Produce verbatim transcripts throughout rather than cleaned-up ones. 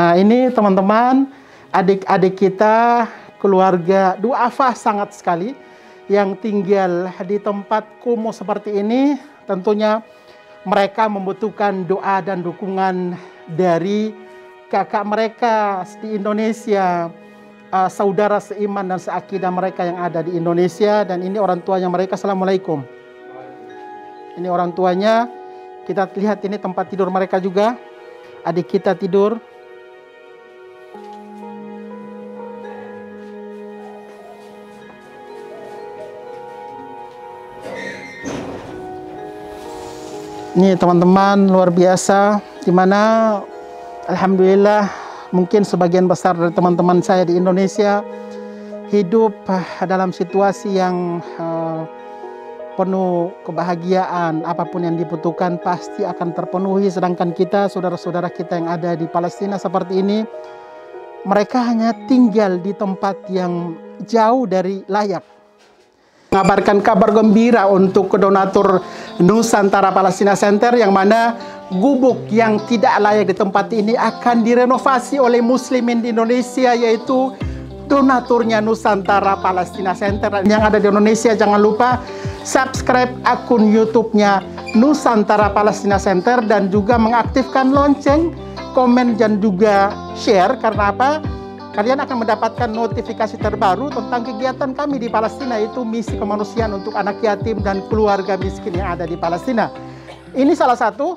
Nah, ini teman-teman, adik-adik kita, keluarga duafa sangat sekali yang tinggal di tempat kumuh seperti ini. Tentunya mereka membutuhkan doa dan dukungan dari kakak mereka di Indonesia, uh, saudara seiman dan seakidah mereka yang ada di Indonesia. Dan ini orang tuanya mereka. Assalamualaikum. Ini orang tuanya. Kita lihat ini tempat tidur mereka juga. Adik kita tidur. Ini teman-teman, luar biasa, dimana alhamdulillah mungkin sebagian besar dari teman-teman saya di Indonesia hidup dalam situasi yang uh, penuh kebahagiaan. Apapun yang dibutuhkan pasti akan terpenuhi. Sedangkan kita, saudara-saudara kita yang ada di Palestina seperti ini, mereka hanya tinggal di tempat yang jauh dari layak. Mengabarkan kabar gembira untuk donatur Nusantara Palestina Center, yang mana gubuk yang tidak layak di tempat ini akan direnovasi oleh muslimin di Indonesia, yaitu donaturnya Nusantara Palestina Center. Yang ada di Indonesia, jangan lupa subscribe akun YouTube-nya Nusantara Palestina Center dan juga mengaktifkan lonceng, komen dan juga share. Karena apa? Kalian akan mendapatkan notifikasi terbaru tentang kegiatan kami di Palestina, yaitu misi kemanusiaan untuk anak yatim dan keluarga miskin yang ada di Palestina. Ini salah satu.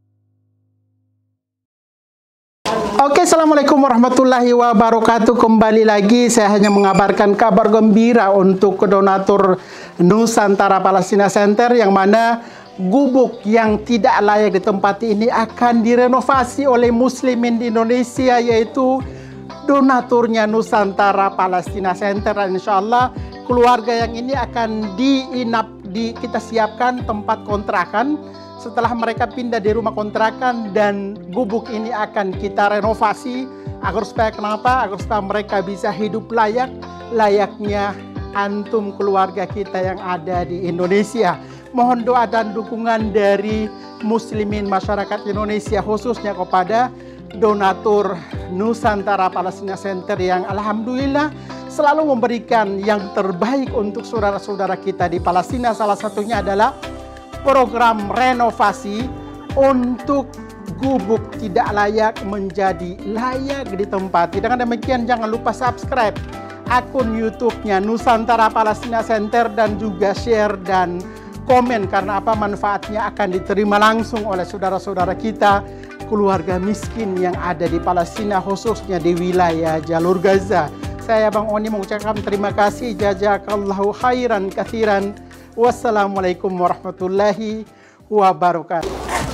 Oke, assalamualaikum warahmatullahi wabarakatuh. Kembali lagi saya hanya mengabarkan kabar gembira untuk donatur Nusantara Palestina Center, yang mana gubuk yang tidak layak ditempati ini akan direnovasi oleh muslimin di Indonesia, yaitu donaturnya Nusantara Palestina Center. Dan insya Allah keluarga yang ini akan diinap, di, kita siapkan tempat kontrakan setelah mereka pindah di rumah kontrakan, dan gubuk ini akan kita renovasi agar supaya kenapa? Agar supaya mereka bisa hidup layak, layaknya antum keluarga kita yang ada di Indonesia. Mohon doa dan dukungan dari muslimin masyarakat Indonesia, khususnya kepada donatur Nusantara Palestina Center yang alhamdulillah selalu memberikan yang terbaik untuk saudara-saudara kita di Palestina. Salah satunya adalah program renovasi untuk gubuk tidak layak menjadi layak ditempati. Dengan demikian jangan lupa subscribe akun YouTube-nya Nusantara Palestina Center dan juga share dan komen, karena apa? Manfaatnya akan diterima langsung oleh saudara-saudara kita, keluarga miskin yang ada di Palestina, khususnya di wilayah jalur Gaza. Saya Bang Oni mengucapkan terima kasih. Jazakallahu khairan katsiran. Wassalamualaikum warahmatullahi wabarakatuh.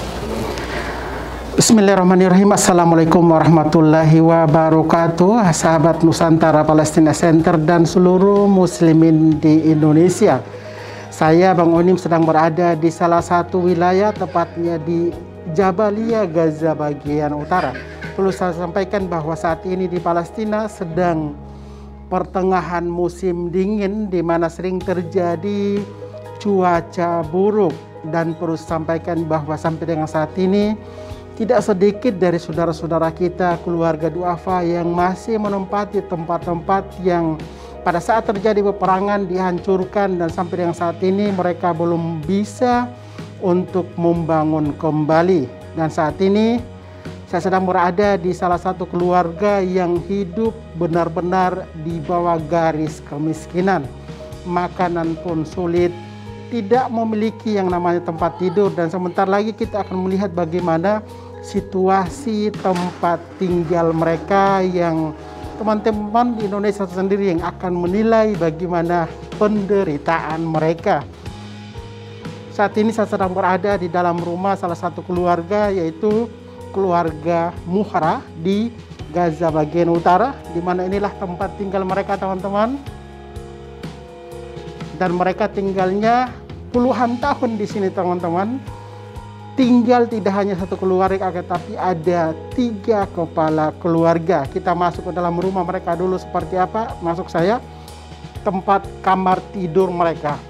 Bismillahirrahmanirrahim. Assalamualaikum warahmatullahi wabarakatuh. Sahabat Nusantara Palestina Center dan seluruh muslimin di Indonesia. Saya Bang Onim sedang berada di salah satu wilayah, tepatnya di Jabalia, Gaza bagian utara. Perlu saya sampaikan bahwa saat ini di Palestina sedang pertengahan musim dingin, di mana sering terjadi cuaca buruk. Dan perlu sampaikan bahwa sampai dengan saat ini tidak sedikit dari saudara-saudara kita, keluarga duafa, yang masih menempati tempat-tempat yang pada saat terjadi peperangan dihancurkan, dan sampai dengan saat ini mereka belum bisa untuk membangun kembali. Dan saat ini saya sedang berada di salah satu keluarga yang hidup benar-benar di bawah garis kemiskinan. Makanan pun sulit, tidak memiliki yang namanya tempat tidur. Dan sebentar lagi kita akan melihat bagaimana situasi tempat tinggal mereka, yang teman-teman di Indonesia sendiri yang akan menilai bagaimana penderitaan mereka. Saat ini saya sedang berada di dalam rumah salah satu keluarga, yaitu keluarga Muhra di Gaza bagian utara, di mana inilah tempat tinggal mereka, teman-teman. Dan mereka tinggalnya puluhan tahun di sini, teman-teman. Tinggal tidak hanya satu keluarga, tapi ada tiga kepala keluarga. Kita masuk ke dalam rumah mereka dulu seperti apa. Masuk saya, tempat kamar tidur mereka.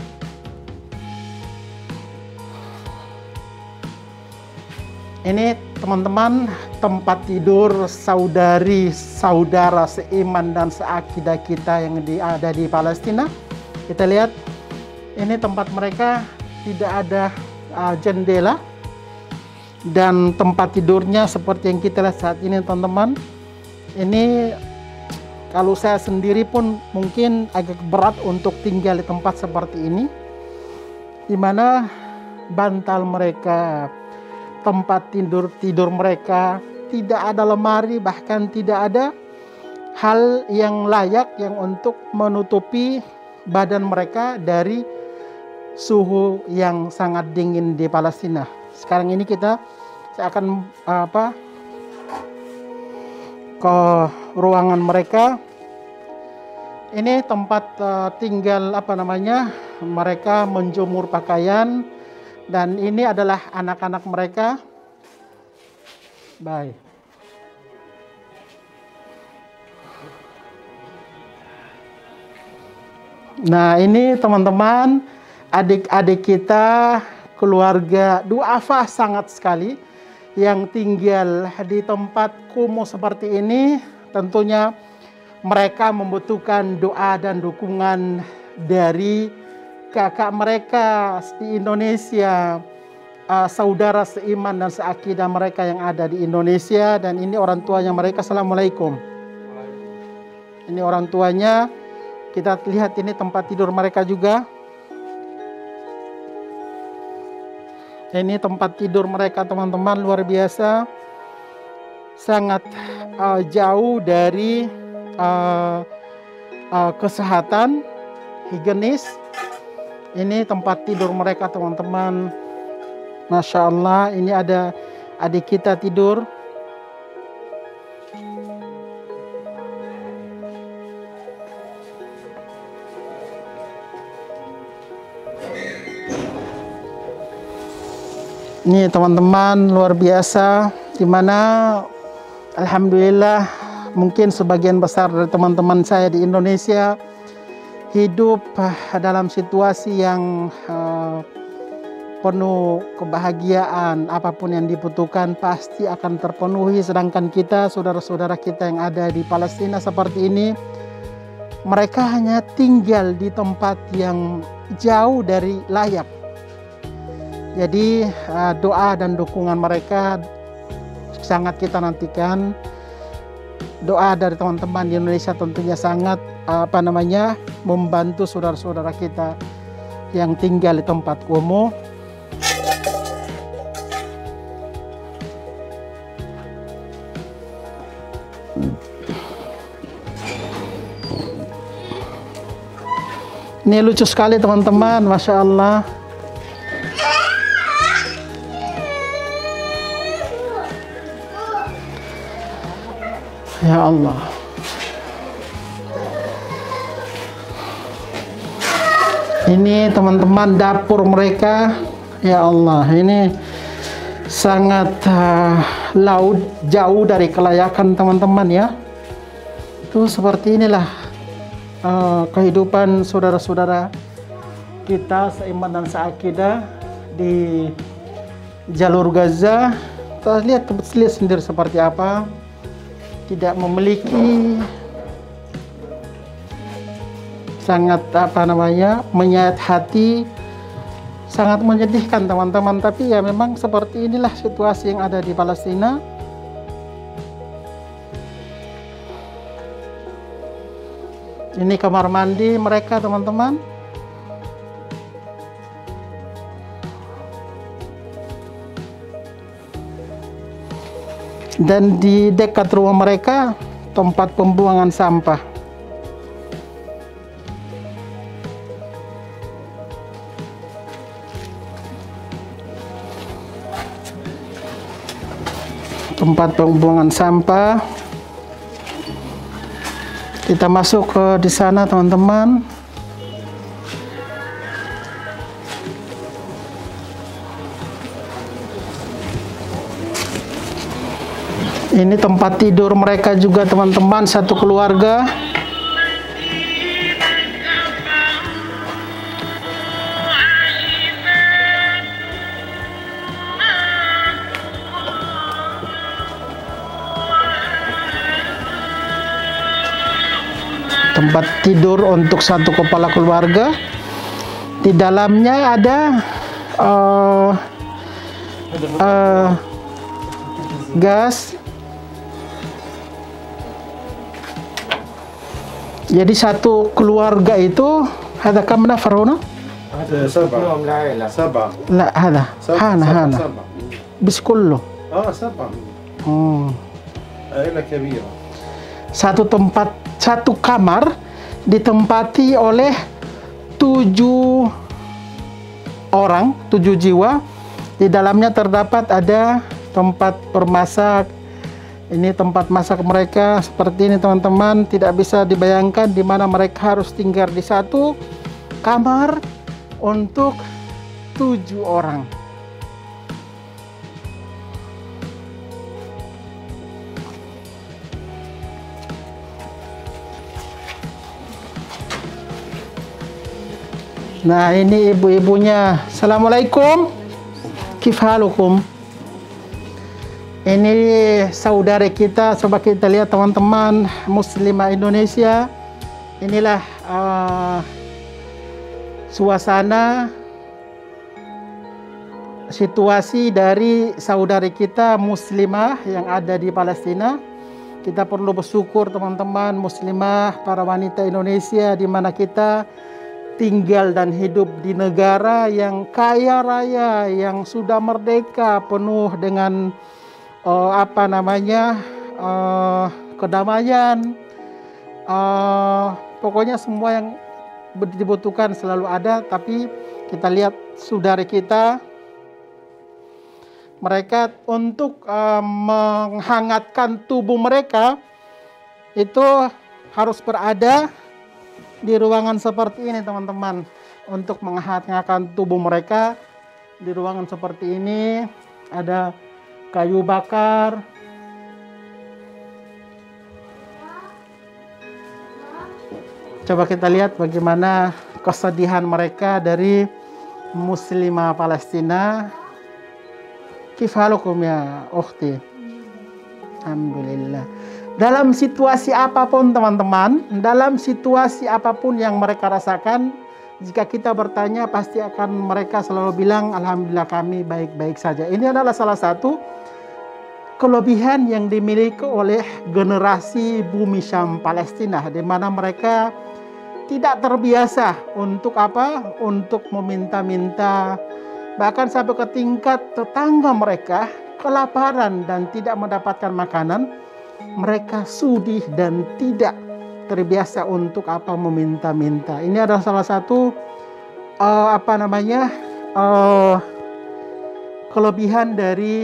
Ini teman-teman, tempat tidur saudari saudara seiman dan seakidah kita yang di, ada di Palestina. Kita lihat ini tempat mereka tidak ada uh, jendela, dan tempat tidurnya seperti yang kita lihat saat ini teman-teman. Ini kalau saya sendiri pun mungkin agak berat untuk tinggal di tempat seperti ini, di mana bantal mereka, tempat tidur tidur mereka tidak ada lemari, bahkan tidak ada hal yang layak yang untuk menutupi badan mereka dari suhu yang sangat dingin di Palestina. Sekarang ini kita saya akan apa ke ruangan mereka. Ini tempat uh, tinggal apa namanya mereka menjemur pakaian, dan ini adalah anak-anak mereka. Baik. Nah, ini teman-teman, adik-adik kita, keluarga duafa sangat sekali yang tinggal di tempat kumuh seperti ini. Tentunya mereka membutuhkan doa dan dukungan dari kakak mereka di Indonesia, uh, saudara seiman dan seakidah mereka yang ada di Indonesia, dan ini orang tuanya mereka. Assalamualaikum. Ini orang tuanya. Kita lihat ini tempat tidur mereka juga. Ini tempat tidur mereka teman-teman, luar biasa, sangat uh, jauh dari uh, uh, kesehatan, higienis. Ini tempat tidur mereka teman-teman. Masya Allah, ini ada adik kita tidur. Ini teman-teman, luar biasa, dimana alhamdulillah mungkin sebagian besar dari teman-teman saya di Indonesia hidup dalam situasi yang uh, penuh kebahagiaan. Apapun yang dibutuhkan pasti akan terpenuhi, sedangkan kita, saudara-saudara kita yang ada di Palestina seperti ini, mereka hanya tinggal di tempat yang jauh dari layak. Jadi uh, doa dan dukungan mereka sangat kita nantikan. Doa dari teman-teman di Indonesia tentunya sangat uh, apa namanya membantu saudara-saudara kita yang tinggal di tempat kumuh. Ini lucu sekali teman-teman, Masya Allah. Ya Allah. Ini teman-teman dapur mereka. Ya Allah, ini sangat uh, laut jauh dari kelayakan teman-teman ya. Itu seperti inilah uh, kehidupan saudara-saudara kita seiman dan seakidah di jalur Gaza. Kita lihat, lihat sendiri seperti apa. Tidak memiliki, sangat apa namanya menyayat hati, sangat menyedihkan teman-teman. Tapi ya memang seperti inilah situasi yang ada di Palestina. Ini kamar mandi mereka teman-teman. Dan di dekat rumah mereka tempat pembuangan sampah. Tempat pembuangan sampah. Kita masuk ke di sana teman-teman. Ini tempat tidur mereka juga teman-teman, satu keluarga. tempat tidur untuk satu kepala keluarga. Di dalamnya ada uh, uh, gas. Jadi satu keluarga itu ada kam nafaruna? هذا سبعة سبعة لا هذا هانا هانا سبعة بس كله. اه سبعة Hmm. عائلة كبيرة. Satu tempat, satu kamar ditempati oleh tujuh orang, tujuh jiwa. Di dalamnya terdapat ada tempat bermasak. Ini tempat masak mereka seperti ini teman-teman. Tidak bisa dibayangkan di mana mereka harus tinggal di satu kamar untuk tujuh orang. Nah, ini ibu-ibunya. Assalamualaikum. Kifhalukum. Ini saudara kita. Coba kita lihat teman-teman, muslimah Indonesia. Inilah uh, suasana situasi dari saudari kita muslimah yang ada di Palestina. Kita perlu bersyukur teman-teman muslimah, para wanita Indonesia, di mana kita tinggal dan hidup di negara yang kaya raya, yang sudah merdeka, penuh dengan uh, apa namanya uh, kedamaian, uh, pokoknya semua yang dibutuhkan selalu ada. Tapi kita lihat saudara kita, mereka untuk uh, menghangatkan tubuh mereka itu harus berada di ruangan seperti ini teman-teman. Untuk menghangatkan tubuh mereka di ruangan seperti ini ada kayu bakar, coba kita lihat bagaimana kesedihan mereka dari muslimah Palestina. Kifalukum ya ukhti. Alhamdulillah. Dalam situasi apapun teman-teman, dalam situasi apapun yang mereka rasakan, jika kita bertanya pasti akan mereka selalu bilang alhamdulillah kami baik-baik saja. Ini adalah salah satu kelebihan yang dimiliki oleh generasi Bumi Syam Palestina, di mana mereka tidak terbiasa untuk apa? Untuk meminta-minta, bahkan sampai ke tingkat tetangga mereka kelaparan dan tidak mendapatkan makanan. Mereka sudih dan tidak terbiasa untuk apa meminta-minta. Ini adalah salah satu uh, apa namanya uh, kelebihan dari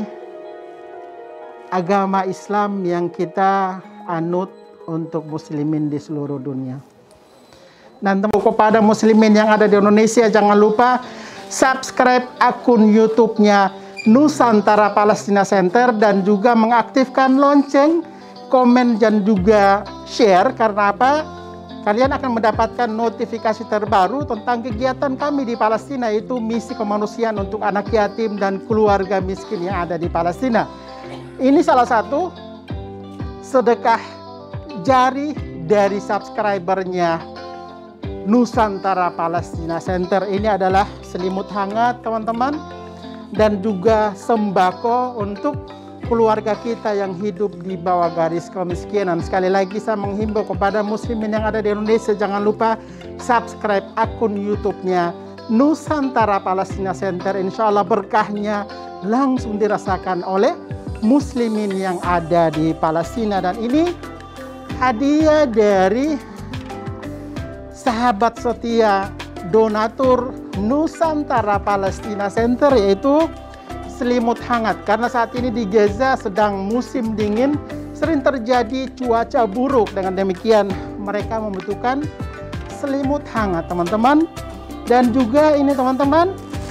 agama Islam yang kita anut untuk muslimin di seluruh dunia. Dan teman kepada muslimin yang ada di Indonesia, jangan lupa subscribe akun YouTube-nya Nusantara Palestina Center dan juga mengaktifkan lonceng, komen dan juga share. Karena apa? Kalian akan mendapatkan notifikasi terbaru tentang kegiatan kami di Palestina, yaitu misi kemanusiaan untuk anak yatim dan keluarga miskin yang ada di Palestina. Ini salah satu sedekah jari dari subscribernya Nusantara Palestina Center. Ini adalah selimut hangat teman-teman, dan juga sembako untuk keluarga kita yang hidup di bawah garis kemiskinan. Sekali lagi saya menghimbau kepada muslimin yang ada di Indonesia, jangan lupa subscribe akun YouTube-nya Nusantara Palestina Center. Insya Allah berkahnya langsung dirasakan oleh muslimin yang ada di Palestina. Dan ini hadiah dari sahabat setia donatur Nusantara Palestina Center, yaitu selimut hangat. Karena saat ini di Gaza sedang musim dingin, sering terjadi cuaca buruk. Dengan demikian mereka membutuhkan selimut hangat teman-teman. Dan juga ini teman-teman,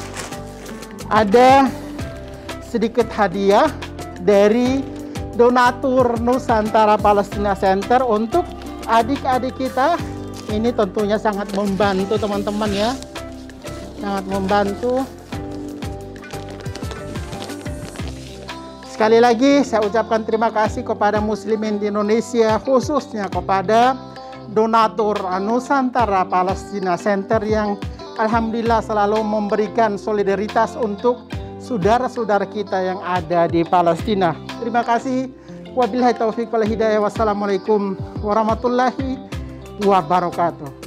ada sedikit hadiah dari donatur Nusantara Palestina Center untuk adik-adik kita. Ini tentunya sangat membantu teman-teman ya, sangat membantu. Sekali lagi saya ucapkan terima kasih kepada muslimin di Indonesia, khususnya kepada donatur Nusantara Palestina Center yang alhamdulillah selalu memberikan solidaritas untuk saudara-saudara kita yang ada di Palestina. Terima kasih. Wabillahi taufiq wal hidayah. Wassalamualaikum warahmatullahi wabarakatuh.